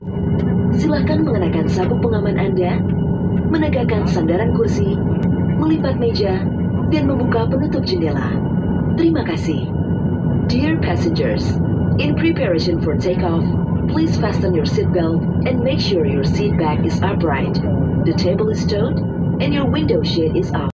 Silakan mengenakan sabuk pengaman Anda, menegakkan sandaran kursi, melipat meja, dan membuka penutup jendela. Terima kasih. Dear passengers, in preparation for takeoff, please fasten your seatbelt and make sure your seat back is upright. The table is stowed and your window shade is up.